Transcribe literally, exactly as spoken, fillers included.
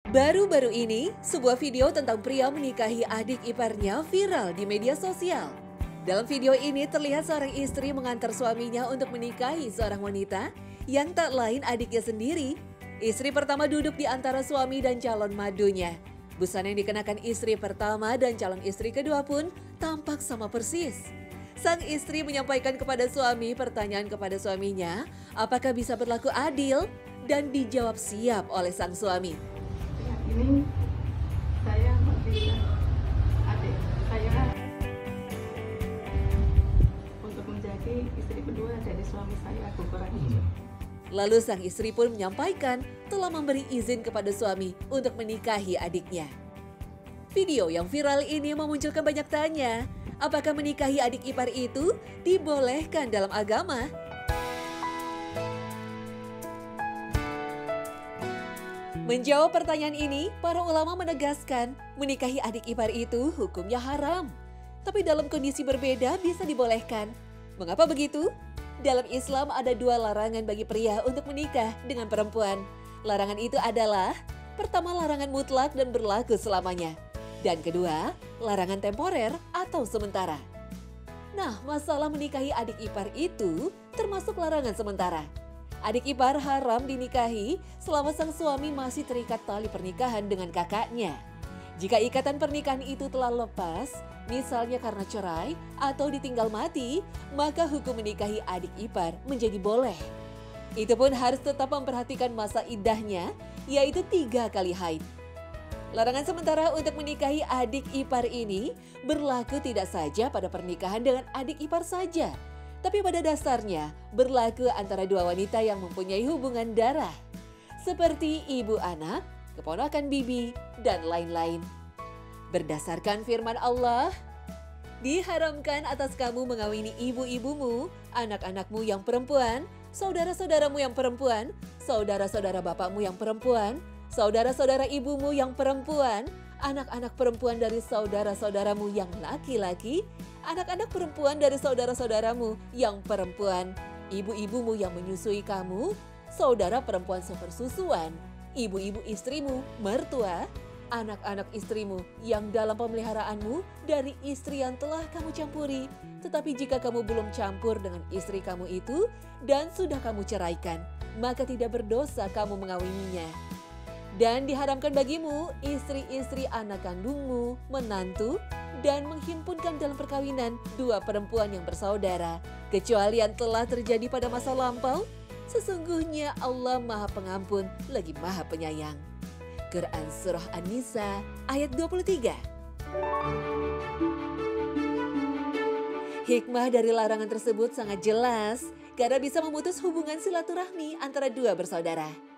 Baru-baru ini, sebuah video tentang pria menikahi adik iparnya viral di media sosial. Dalam video ini terlihat seorang istri mengantar suaminya untuk menikahi seorang wanita yang tak lain adiknya sendiri. Istri pertama duduk di antara suami dan calon madunya. Busana yang dikenakan istri pertama dan calon istri kedua pun tampak sama persis. Sang istri menyampaikan kepada suami pertanyaan kepada suaminya, apakah bisa berlaku adil? Dan dijawab siap oleh sang suami. Ini saya meminta adik saya untuk menjadi istri kedua dari suami saya, Gugura Ijo. Lalu sang istri pun menyampaikan telah memberi izin kepada suami untuk menikahi adiknya. Video yang viral ini memunculkan banyak tanya, apakah menikahi adik ipar itu dibolehkan dalam agama? Menjawab pertanyaan ini, para ulama menegaskan menikahi adik ipar itu hukumnya haram. Tapi dalam kondisi berbeda bisa dibolehkan. Mengapa begitu? Dalam Islam ada dua larangan bagi pria untuk menikah dengan perempuan. Larangan itu adalah, pertama larangan mutlak dan berlaku selamanya. Dan kedua, larangan temporer atau sementara. Nah, masalah menikahi adik ipar itu termasuk larangan sementara. Adik ipar haram dinikahi selama sang suami masih terikat tali pernikahan dengan kakaknya. Jika ikatan pernikahan itu telah lepas, misalnya karena cerai atau ditinggal mati, maka hukum menikahi adik ipar menjadi boleh. Itu pun harus tetap memperhatikan masa iddahnya, yaitu tiga kali haid. Larangan sementara untuk menikahi adik ipar ini berlaku tidak saja pada pernikahan dengan adik ipar saja, tapi pada dasarnya berlaku antara dua wanita yang mempunyai hubungan darah, seperti ibu anak, keponakan bibi, dan lain-lain. Berdasarkan firman Allah, diharamkan atas kamu mengawini ibu-ibumu, anak-anakmu yang perempuan, saudara-saudaramu yang perempuan, saudara-saudara bapakmu yang perempuan, saudara-saudara ibumu yang perempuan, anak-anak perempuan dari saudara-saudaramu yang laki-laki, anak-anak perempuan dari saudara-saudaramu yang perempuan, ibu-ibumu yang menyusui kamu, saudara perempuan sepersusuan, ibu-ibu istrimu, mertua, anak-anak istrimu yang dalam pemeliharaanmu dari istri yang telah kamu campuri. Tetapi jika kamu belum campur dengan istri kamu itu dan sudah kamu ceraikan, maka tidak berdosa kamu mengawininya. Dan diharamkan bagimu istri-istri anak kandungmu, menantu, dan menghimpunkan dalam perkawinan dua perempuan yang bersaudara, kecuali yang telah terjadi pada masa lampau. Sesungguhnya Allah Maha Pengampun lagi Maha Penyayang. Quran Surah An-Nisa ayat dua puluh tiga. Hikmah dari larangan tersebut sangat jelas karena bisa memutus hubungan silaturahmi antara dua bersaudara.